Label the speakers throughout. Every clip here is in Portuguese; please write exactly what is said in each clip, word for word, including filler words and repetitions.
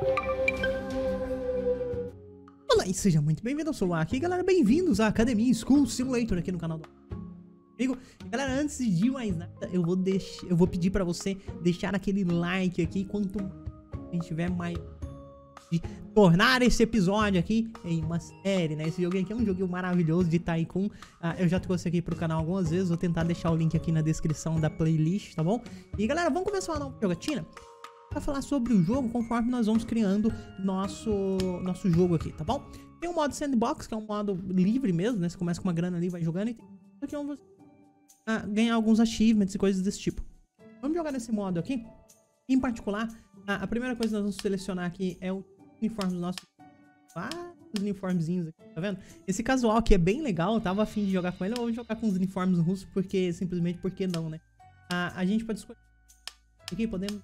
Speaker 1: Olá e seja muito bem-vindo, eu sou o Aki, galera, bem-vindos à Academia School Simulator aqui no canal do amigo. Galera, antes de mais nada, eu vou deixar, eu vou pedir pra você deixar aquele like aqui, quanto a gente tiver mais de tornar esse episódio aqui em uma série, né? Esse joguinho aqui é um joguinho maravilhoso de Tycoon. Ah, eu já trouxe aqui pro canal algumas vezes, vou tentar deixar o link aqui na descrição da playlist, tá bom? E galera, vamos começar uma nova jogatina pra falar sobre o jogo conforme nós vamos criando nosso, nosso jogo aqui, tá bom? Tem um modo sandbox, que é um modo livre mesmo, né? Você começa com uma grana ali, vai jogando, e tem aqui onde você ah, ganhar alguns achievements e coisas desse tipo. Vamos jogar nesse modo aqui. Em particular, a, a primeira coisa que nós vamos selecionar aqui é o uniforme dos nossos... vários uniformezinhos aqui, tá vendo? Esse casual aqui é bem legal, eu tava afim de jogar com ele, eu vou jogar com os uniformes russos, porque, simplesmente porque não, né? A, a gente pode escolher aqui, podemos...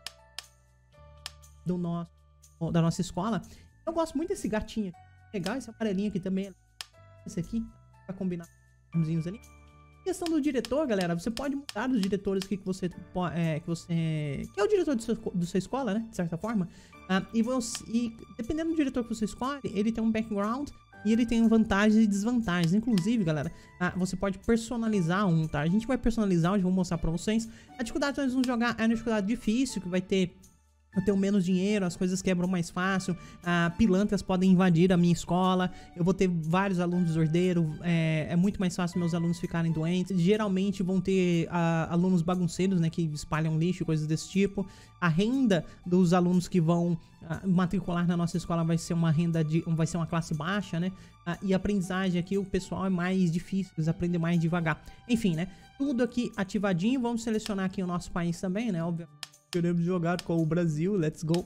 Speaker 1: do nosso, da nossa escola. Eu gosto muito desse gatinho aqui. Legal, esse amarelinho aqui também. Esse aqui, pra combinar com os ali. Questão do diretor, galera, você pode mudar os diretores aqui que você é, que você que é o diretor do seu, do sua escola, né, de certa forma. Ah, e, você, e dependendo do diretor que você escolhe, ele tem um background e ele tem vantagens e desvantagens. Inclusive, galera, ah, você pode personalizar um, tá? A gente vai personalizar, hoje eu vou mostrar pra vocês. A dificuldade que nós vamos jogar é uma dificuldade difícil, que vai ter... eu tenho menos dinheiro, as coisas quebram mais fácil, ah, pilantras podem invadir a minha escola, eu vou ter vários alunos desordeiros, é, é muito mais fácil meus alunos ficarem doentes. Geralmente vão ter ah, alunos bagunceiros, né, que espalham lixo, coisas desse tipo. A renda dos alunos que vão ah, matricular na nossa escola vai ser uma renda de, vai ser uma classe baixa, né? Ah, e a aprendizagem aqui, o pessoal é mais difícil, eles aprendem mais devagar. Enfim, né? Tudo aqui ativadinho. Vamos selecionar aqui o nosso país também, né? Obviamente. Queremos jogar com o Brasil, let's go.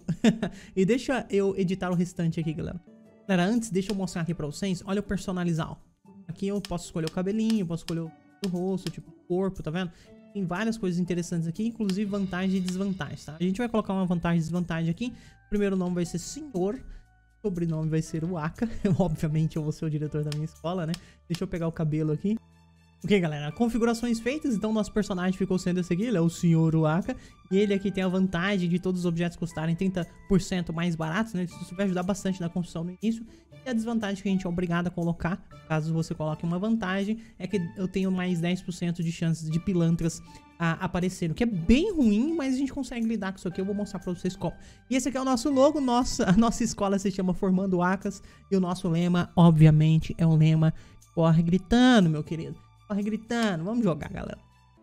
Speaker 1: E deixa eu editar o restante aqui, galera. Galera, antes, deixa eu mostrar aqui pra vocês. Olha o personalizar, ó. Aqui eu posso escolher o cabelinho, posso escolher o rosto, tipo, o corpo, tá vendo? Tem várias coisas interessantes aqui, inclusive vantagem e desvantagem, tá? A gente vai colocar uma vantagem e desvantagem aqui. O primeiro nome vai ser Senhor. O sobrenome vai ser o Aka. Obviamente eu vou ser o diretor da minha escola, né? Deixa eu pegar o cabelo aqui. Ok, galera, configurações feitas, então nosso personagem ficou sendo esse aqui, ele é o senhor Waka, e ele aqui tem a vantagem de todos os objetos custarem trinta por cento mais baratos, né, isso vai ajudar bastante na construção no início, e a desvantagem que a gente é obrigado a colocar, caso você coloque uma vantagem, é que eu tenho mais dez por cento de chances de pilantras a aparecer, o que é bem ruim, mas a gente consegue lidar com isso aqui, eu vou mostrar pra vocês como. E esse aqui é o nosso logo, nossa, a nossa escola se chama Formando Wakas, e o nosso lema, obviamente, é um lema corre gritando, meu querido. Corre gritando, vamos jogar, galera.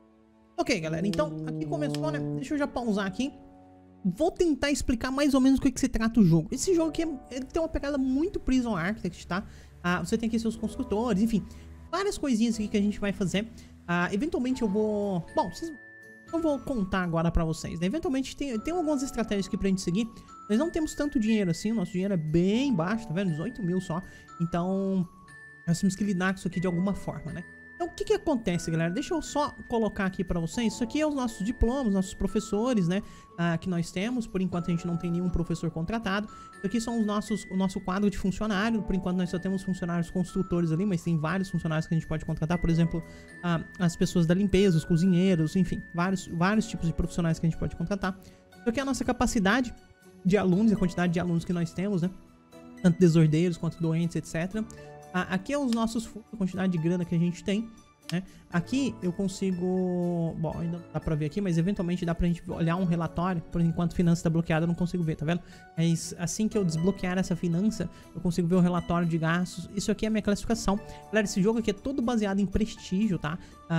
Speaker 1: Ok, galera, então aqui começou, né? Deixa eu já pausar aqui. Vou tentar explicar mais ou menos o que, que se trata o jogo. Esse jogo aqui, ele tem uma pegada muito Prison Architect, tá? Ah, você tem aqui seus construtores, enfim. Várias coisinhas aqui que a gente vai fazer. Ah, eventualmente eu vou... Bom, vocês... eu vou contar agora pra vocês, né? Eventualmente tem, tem algumas estratégias aqui pra gente seguir. Nós não temos tanto dinheiro assim, o nosso dinheiro é bem baixo, tá vendo? dezoito mil só. Então, nós temos que lidar com isso aqui de alguma forma, né? Então, o que que acontece, galera? Deixa eu só colocar aqui pra vocês. Isso aqui é os nossos diplomas, nossos professores, né? Ah, que nós temos. Por enquanto, a gente não tem nenhum professor contratado. Isso aqui são os nossos, o nosso quadro de funcionário. Por enquanto, nós só temos funcionários construtores ali, mas tem vários funcionários que a gente pode contratar. Por exemplo, ah, as pessoas da limpeza, os cozinheiros, enfim. Vários, vários tipos de profissionais que a gente pode contratar. Isso aqui é a nossa capacidade de alunos, a quantidade de alunos que nós temos, né? Tanto desordeiros quanto doentes, etcétera. Aqui é os nossos fundos, a quantidade de grana que a gente tem, né? Aqui eu consigo... Bom, ainda não dá pra ver aqui, mas eventualmente dá pra gente olhar um relatório. Por enquanto a finança está bloqueada, eu não consigo ver, tá vendo? Mas assim que eu desbloquear essa finança, eu consigo ver o relatório de gastos. Isso aqui é a minha classificação. Galera, esse jogo aqui é todo baseado em prestígio, tá?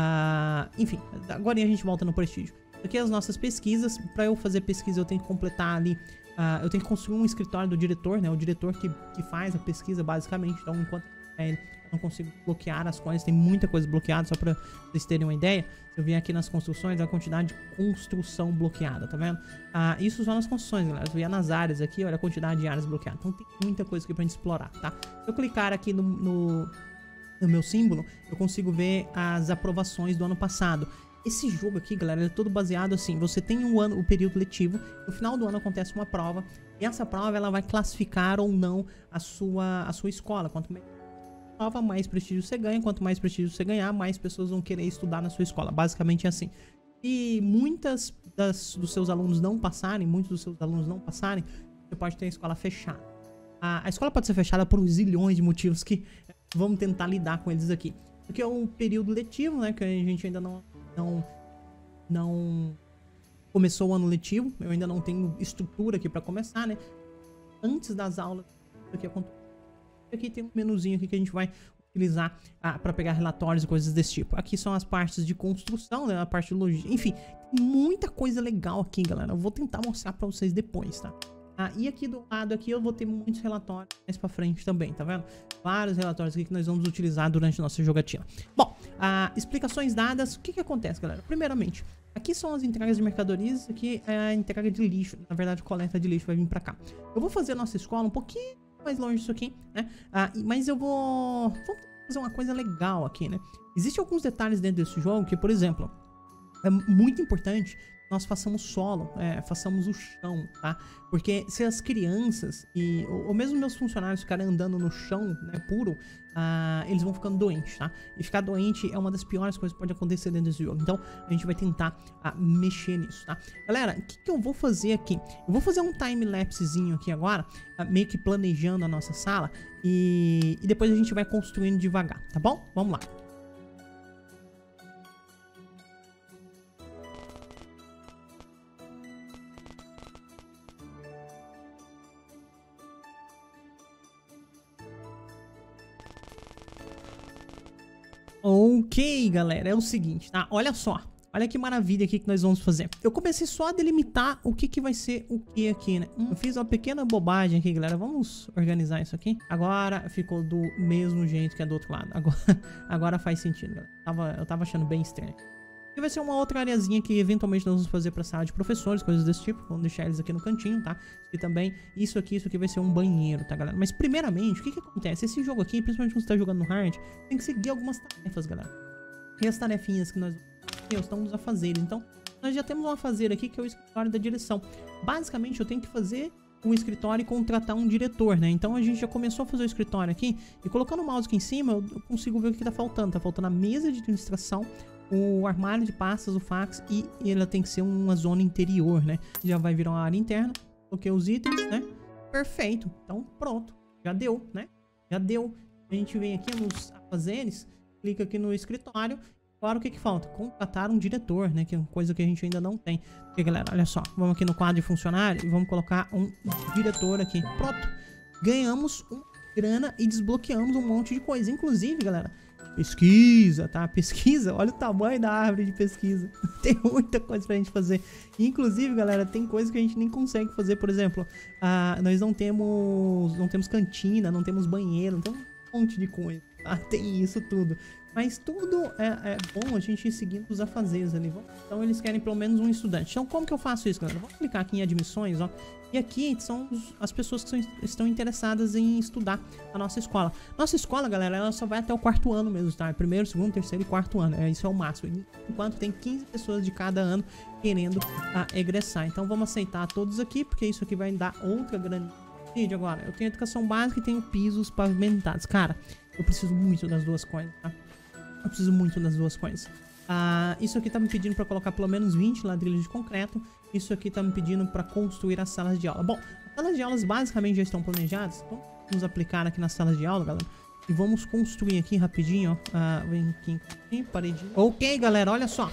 Speaker 1: Ah, enfim, agora a gente volta no prestígio. Isso aqui é as nossas pesquisas. Pra eu fazer pesquisa eu tenho que completar ali... Uh, eu tenho que construir um escritório do diretor, né? O diretor que, que faz a pesquisa, basicamente. Então, enquanto é, eu não consigo bloquear as coisas, tem muita coisa bloqueada, só pra vocês terem uma ideia. Se eu vier aqui nas construções, a quantidade de construção bloqueada, tá vendo? Uh, isso só nas construções, galera. Se eu vier nas áreas aqui, olha a quantidade de áreas bloqueadas. Então, tem muita coisa aqui pra gente explorar, tá? Se eu clicar aqui no, no, no meu símbolo, eu consigo ver as aprovações do ano passado. Esse jogo aqui, galera, ele é todo baseado assim, você tem um ano, o período letivo, no final do ano acontece uma prova, e essa prova ela vai classificar ou não a sua, a sua escola. Quanto mais prova, mais prestígio você ganha, quanto mais prestígio você ganhar, mais pessoas vão querer estudar na sua escola, basicamente é assim. E muitas das, dos seus alunos não passarem, muitos dos seus alunos não passarem, você pode ter a escola fechada. A, a escola pode ser fechada por zilhões de motivos que vamos tentar lidar com eles aqui. Aqui é um período letivo, né? Que a gente ainda não, não, não começou o ano letivo. Eu ainda não tenho estrutura aqui para começar, né? Antes das aulas, aqui, aqui tem um menuzinho aqui que a gente vai utilizar ah, para pegar relatórios e coisas desse tipo. Aqui são as partes de construção, né? A parte de logística. Enfim, tem muita coisa legal aqui, galera. Eu vou tentar mostrar para vocês depois, tá? Ah, e aqui do lado aqui eu vou ter muitos relatórios mais pra frente também, tá vendo? Vários relatórios aqui que nós vamos utilizar durante a nossa jogatina. Bom, ah, explicações dadas, o que que acontece, galera? Primeiramente, aqui são as entregas de mercadorias, aqui é a entrega de lixo, na verdade a coleta de lixo vai vir pra cá. Eu vou fazer a nossa escola um pouquinho mais longe disso aqui, né? Ah, mas eu vou... Vamos fazer uma coisa legal aqui, né? Existem alguns detalhes dentro desse jogo que, por exemplo, é muito importante nós façamos solo, é, façamos o chão, tá? Porque se as crianças e ou, ou mesmo meus funcionários ficarem andando no chão, né, puro, ah, eles vão ficando doentes, tá? E ficar doente é uma das piores coisas que pode acontecer dentro desse jogo. Então, a gente vai tentar ah, mexer nisso, tá? Galera, o que, que eu vou fazer aqui? Eu vou fazer um time-lapsezinho aqui agora, ah, meio que planejando a nossa sala, e, e depois a gente vai construindo devagar, tá bom? Vamos lá. Ok, galera, é o seguinte, tá? Olha só, olha que maravilha aqui que nós vamos fazer. Eu comecei só a delimitar o que que vai ser o que aqui, né? Hum, eu fiz uma pequena bobagem aqui, galera. Vamos organizar isso aqui. Agora ficou do mesmo jeito que é do outro lado. Agora, agora faz sentido, galera. Tava, eu tava achando bem estranho. E vai ser uma outra areazinha que eventualmente nós vamos fazer pra sala de professores, coisas desse tipo. Vamos deixar eles aqui no cantinho, tá? E também, isso aqui, isso aqui vai ser um banheiro, tá, galera? Mas primeiramente, o que que acontece? Esse jogo aqui, principalmente quando você tá jogando no hard, tem que seguir algumas tarefas, galera. E as tarefinhas que nós estamos a fazer. Então, nós já temos uma fazer aqui que é o escritório da direção. Basicamente, eu tenho que fazer um escritório e contratar um diretor, né? Então a gente já começou a fazer o escritório aqui. E colocando o mouse aqui em cima, eu consigo ver o que tá faltando. Tá faltando a mesa de administração, o armário de pastas, o fax, e ela tem que ser uma zona interior, né? Já vai virar uma área interna. Coloquei os itens, né? Perfeito. Então, pronto. Já deu, né? Já deu. A gente vem aqui nos afazeres, clica aqui no escritório. Agora o que que falta? Contratar um diretor, né? Que é uma coisa que a gente ainda não tem. Porque, galera, olha só. Vamos aqui no quadro de funcionário e vamos colocar um diretor aqui. Pronto. Ganhamos uma grana e desbloqueamos um monte de coisa. Inclusive, galera, pesquisa, tá? Pesquisa, olha o tamanho da árvore de pesquisa. Tem muita coisa pra gente fazer. Inclusive, galera, tem coisa que a gente nem consegue fazer. Por exemplo, ah, nós não temos não temos cantina, não temos banheiro, então um monte de coisa, tá? Tem isso tudo. Mas tudo é, é bom a gente ir seguindo os afazeres ali. Então eles querem pelo menos um estudante. Então como que eu faço isso, galera? Vou clicar aqui em admissões, ó. E aqui são os, as pessoas que são, estão interessadas em estudar a nossa escola. Nossa escola, galera, ela só vai até o quarto ano mesmo, tá? Primeiro, segundo, terceiro e quarto ano. É, isso é o máximo. Enquanto tem quinze pessoas de cada ano querendo a, egressar. Então vamos aceitar todos aqui, porque isso aqui vai dar outra grande vídeo agora. Eu tenho educação básica e tenho pisos pavimentados. Cara, eu preciso muito das duas coisas, tá? Eu preciso muito das duas coisas. Ah, isso aqui tá me pedindo para colocar pelo menos vinte ladrilhos de concreto. Isso aqui tá me pedindo para construir as salas de aula. Bom, as salas de aulas basicamente já estão planejadas. Então, vamos aplicar aqui nas salas de aula, galera. E vamos construir aqui rapidinho, ó. Ah, vem aqui, aqui, paredinha. Ok, galera, olha só.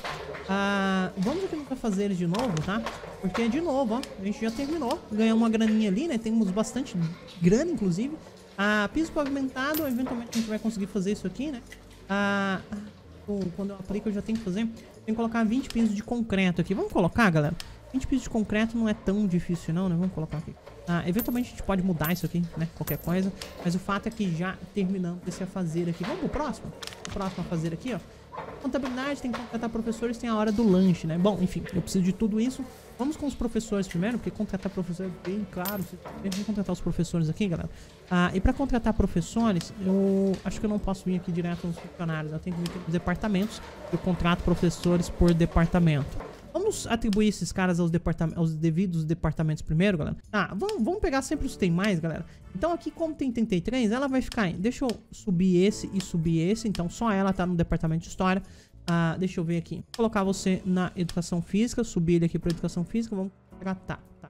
Speaker 1: Ah, vamos aqui no fazer de novo, tá? Porque, de novo, ó, a gente já terminou. Ganhamos uma graninha ali, né? Temos bastante grana, inclusive. Ah, piso pavimentado, eventualmente a gente vai conseguir fazer isso aqui, né? Ah, quando eu aplico eu já tenho que fazer. Tenho que colocar vinte pisos de concreto aqui. Vamos colocar, galera? vinte pisos de concreto não é tão difícil não, né? Vamos colocar aqui. Ah, eventualmente a gente pode mudar isso aqui, né? Qualquer coisa. Mas o fato é que já terminamos esse a fazer aqui. Vamos pro próximo? O próximo a fazer aqui, ó. Contabilidade, tem que contratar professores, tem a hora do lanche, né? Bom, enfim, eu preciso de tudo isso. Vamos com os professores primeiro, porque contratar professores é bem caro. Vamos contratar os professores aqui, galera. Ah, e para contratar professores, eu acho que eu não posso vir aqui direto nos funcionários. Eu tenho que vir aqui nos departamentos. Eu contrato professores por departamento. Vamos atribuir esses caras aos, aos devidos departamentos primeiro, galera. Tá, vamos, vamos pegar sempre os tem mais, galera. Então aqui, como tem trinta e três, ela vai ficar em... Deixa eu subir esse e subir esse. Então só ela tá no departamento de história. Ah, deixa eu ver aqui. Vou colocar você na educação física. Subir ele aqui para educação física. Vamos tratar, tá,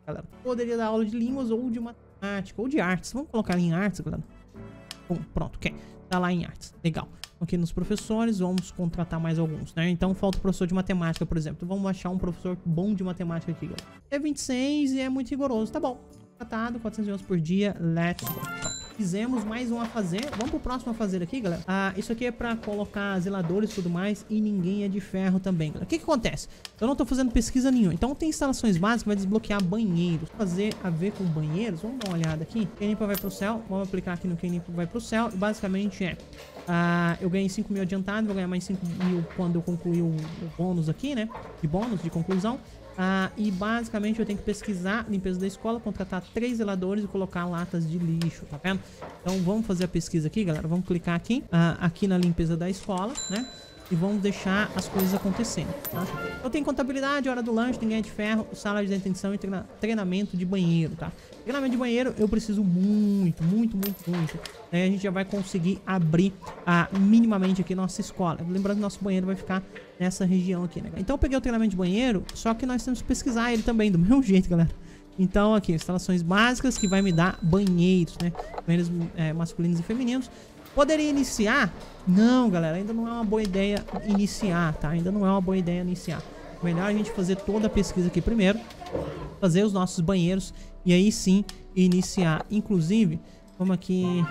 Speaker 1: galera. Poderia dar aula de línguas ou de matemática ou de artes. Vamos colocar em artes, galera. Bom, pronto, ok. Tá lá em artes. Legal. Aqui nos professores, vamos contratar mais alguns, né? Então falta o professor de matemática, por exemplo. Vamos achar um professor bom de matemática aqui, galera. É vinte e seis e é muito rigoroso. Tá bom. Tratado, quatrocentos e onze por dia. Let's go. Pronto. Fizemos mais um a fazer. Vamos pro próximo a fazer aqui, galera. Ah, isso aqui é pra colocar zeladores e tudo mais. E ninguém é de ferro também, galera. O que que acontece? Eu não tô fazendo pesquisa nenhuma. Então tem instalações básicas que vai desbloquear banheiros. Fazer a ver com banheiros. Vamos dar uma olhada aqui. Quem limpa vai pro céu. Vamos aplicar aqui no quem limpa vai pro céu. E basicamente é... Ah, eu ganhei cinco mil adiantado. Vou ganhar mais cinco mil quando eu concluir o, o bônus aqui, né? De bônus, de conclusão. Ah, e basicamente eu tenho que pesquisar limpeza da escola, contratar três zeladores e colocar latas de lixo, tá vendo? Então vamos fazer a pesquisa aqui, galera. Vamos clicar aqui, ah, aqui na limpeza da escola, né? E vamos deixar as coisas acontecendo, tá? Eu tenho contabilidade, hora do lanche, ninguém é de ferro, sala de detenção e treina treinamento de banheiro, tá? Treinamento de banheiro eu preciso muito, muito, muito, muito. Aí a gente já vai conseguir abrir ah, minimamente aqui nossa escola. Lembrando que nosso banheiro vai ficar nessa região aqui, né? Então eu peguei o treinamento de banheiro, só que nós temos que pesquisar ele também, do mesmo jeito, galera. Então aqui, instalações básicas que vai me dar banheiros, né? Banheiros é, masculinos e femininos. Poderia iniciar? Não, galera, ainda não é uma boa ideia iniciar, tá? Ainda não é uma boa ideia iniciar. Melhor a gente fazer toda a pesquisa aqui primeiro, fazer os nossos banheiros e aí sim iniciar. Inclusive, vamos aqui...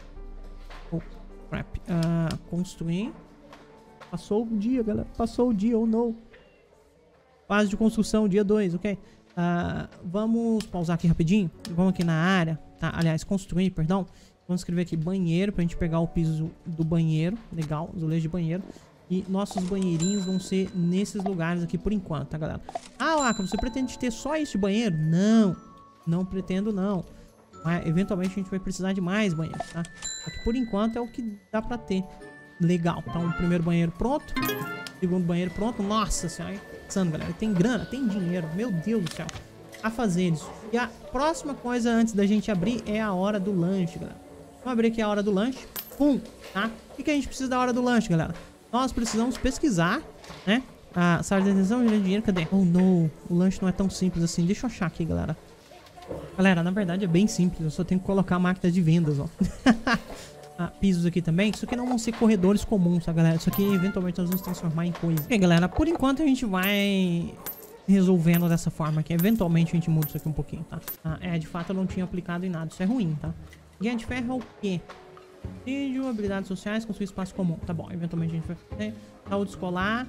Speaker 1: Oh, crap. Uh, construir. Passou o dia, galera. Passou o dia, ou oh, não. Fase de construção, dia dois, ok? Uh, vamos pausar aqui rapidinho. Vamos aqui na área, tá? Aliás, construir, perdão. Vamos escrever aqui banheiro pra gente pegar o piso do banheiro. Legal, azulejo de banheiro. E nossos banheirinhos vão ser nesses lugares aqui por enquanto, tá, galera? Ah, Waka, você pretende ter só esse banheiro? Não, não pretendo não. Mas eventualmente a gente vai precisar de mais banheiros, tá? Aqui por enquanto é o que dá pra ter. Legal, então o primeiro banheiro pronto. Segundo banheiro pronto. Nossa senhora, pensando, galera, tem grana, tem dinheiro. Meu Deus do céu. A fazer isso. E a próxima coisa antes da gente abrir é a hora do lanche, galera. Vamos abrir aqui a hora do lanche. Pum, tá? O que, que a gente precisa da hora do lanche, galera? Nós precisamos pesquisar, né? A sala de detenção, dinheiro, cadê? Oh, não. O lanche não é tão simples assim. Deixa eu achar aqui, galera. Galera, na verdade é bem simples. Eu só tenho que colocar a máquina de vendas, ó. Ah, pisos aqui também. Isso aqui não vão ser corredores comuns, tá, galera? Isso aqui, eventualmente, nós vamos transformar em coisa. Ok, galera. Por enquanto, a gente vai resolvendo dessa forma aqui. Eventualmente, a gente muda isso aqui um pouquinho, tá? Ah, é, de fato, eu não tinha aplicado em nada. Isso é ruim, tá? Guia de ferro é o quê? Vídeo, habilidades sociais, construir espaço comum. Tá bom, eventualmente a gente vai fazer. Saúde escolar.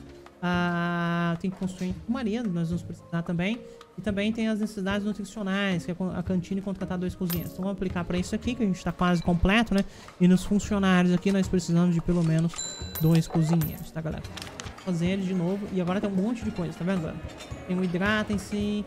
Speaker 1: Ah, tem que construir enfermaria, nós vamos precisar também. E também tem as necessidades nutricionais, que é a cantina e contratar dois cozinheiros. Então vamos aplicar para isso aqui, que a gente tá quase completo, né? E nos funcionários aqui nós precisamos de pelo menos dois cozinheiros, tá, galera? Vou fazer ele de novo. E agora tem um monte de coisa, tá vendo, galera? Tem o hidratem-se,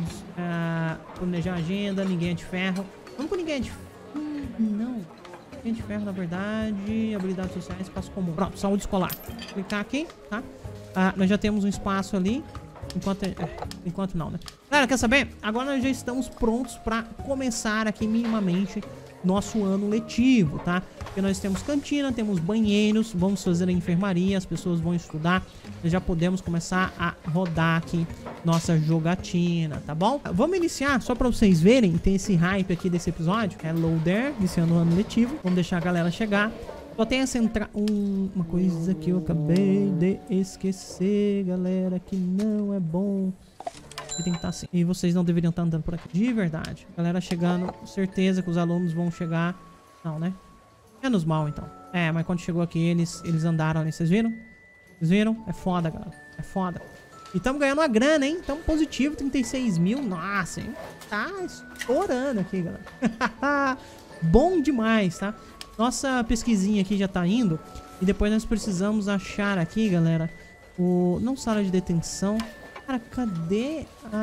Speaker 1: ah, planejar a agenda, ninguém é de ferro. Vamos com ninguém é de ferro. Não, ninguém de ferro, na verdade. Habilidades sociais, espaço comum. Pronto, saúde escolar. Vou clicar aqui, tá? Ah, nós já temos um espaço ali. Enquanto, é, enquanto não, né? Galera, quer saber? Agora nós já estamos prontos para começar aqui minimamente nosso ano letivo, tá? Porque nós temos cantina, temos banheiros, vamos fazer a enfermaria, as pessoas vão estudar. Nós já podemos começar a rodar aqui nossa jogatina, tá bom? Vamos iniciar, só para vocês verem, tem esse hype aqui desse episódio. Hello there, iniciando o ano letivo. Vamos deixar a galera chegar. Só tem essa entrada... Um, uma coisa que eu acabei de esquecer, galera, que não é bom. Tem que estar assim. E vocês não deveriam estar andando por aqui. De verdade. Galera chegando, certeza que os alunos vão chegar. Não, né? Menos mal, então. É, mas quando chegou aqui, eles, eles andaram ali. Vocês viram? Vocês viram? É foda, galera. É foda. E estamos ganhando uma grana, hein? Estamos positivo, trinta e seis mil. Nossa, hein? Tá estourando aqui, galera. Bom demais, tá? Nossa pesquisinha aqui já tá indo. E depois nós precisamos achar aqui, galera, o... não sala de detenção. Cara, cadê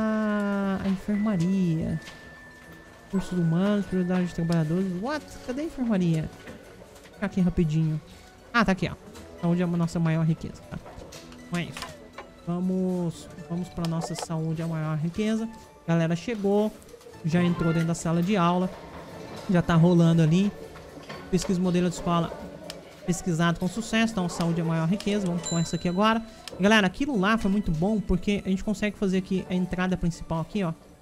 Speaker 1: a, a enfermaria? Recursos humanos, prioridade de trabalhadores. What? Cadê a enfermaria? Vou ficar aqui rapidinho. Ah, tá aqui, ó. Saúde é a nossa maior riqueza, tá? Então é isso. Vamos, vamos pra nossa saúde, a maior riqueza. Galera chegou. Já entrou dentro da sala de aula. Já tá rolando ali. Pesquisa modelo de escola pesquisado com sucesso. Então, saúde é a maior riqueza. Vamos com essa aqui agora. E, galera, aquilo lá foi muito bom porque a gente consegue fazer aqui a entrada principal aqui, ó.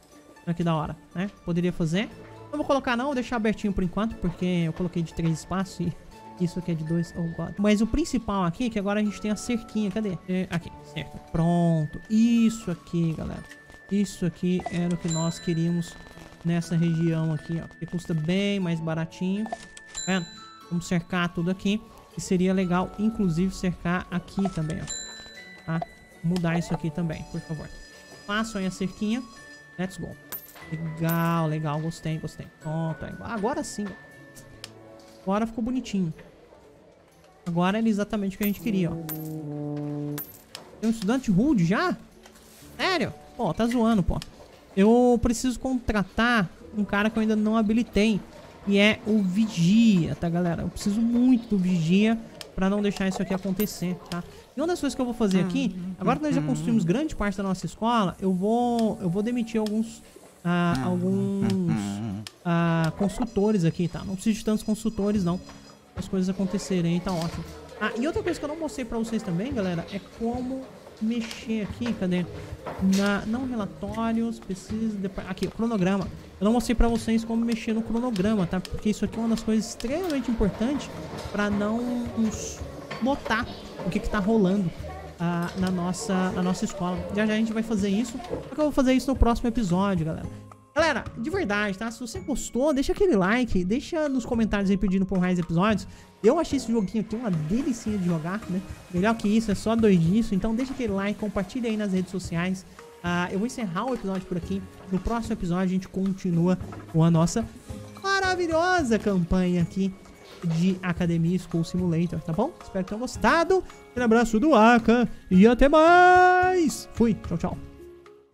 Speaker 1: Olha que da hora, né? Poderia fazer. Não vou colocar não, vou deixar abertinho por enquanto, porque eu coloquei de três espaços e isso aqui é de dois. Oh, God. Mas o principal aqui é que agora a gente tem a cerquinha. Cadê? É, aqui, certo. Pronto. Isso aqui, galera. Isso aqui era o que nós queríamos nessa região aqui, ó. Que custa bem mais baratinho. Tá vendo? Vamos cercar tudo aqui. E seria legal, inclusive, cercar aqui também, ó. Tá? Mudar isso aqui também, por favor. Façam aí a cerquinha. Let's go. Legal, legal. Gostei, gostei. Pronto. Agora sim. Agora ficou bonitinho. Agora era exatamente o que a gente queria, ó. Tem um estudante rude já? Sério? Pô, tá zoando, pô. Eu preciso contratar um cara que eu ainda não habilitei. E é o Vigia, tá, galera? Eu preciso muito do Vigia pra não deixar isso aqui acontecer, tá? E uma das coisas que eu vou fazer aqui, agora que nós já construímos grande parte da nossa escola, eu vou, eu vou demitir alguns, ah, alguns ah, consultores aqui, tá? Não preciso de tantos consultores, não. As coisas acontecerem, tá ótimo. Ah, e outra coisa que eu não mostrei pra vocês também, galera, é como mexer aqui, cadê? Na, não relatórios, precisa... De, aqui, o cronograma. Eu não mostrei pra vocês como mexer no cronograma, tá? Porque isso aqui é uma das coisas extremamente importantes pra não nos notar o que que tá rolando ah, na, nossa, na nossa escola. Já já a gente vai fazer isso. Só que eu vou fazer isso no próximo episódio, galera. Galera, de verdade, tá? Se você gostou, deixa aquele like, deixa nos comentários aí pedindo por mais episódios. Eu achei esse joguinho aqui uma delicinha de jogar, né? Melhor que isso, é só doidice. Então deixa aquele like, compartilha aí nas redes sociais. Uh, eu vou encerrar o episódio por aqui. No próximo episódio a gente continua com a nossa maravilhosa campanha aqui de Academia School Simulator, tá bom? Espero que tenham gostado. Um abraço do Aka e até mais! Fui, tchau, tchau.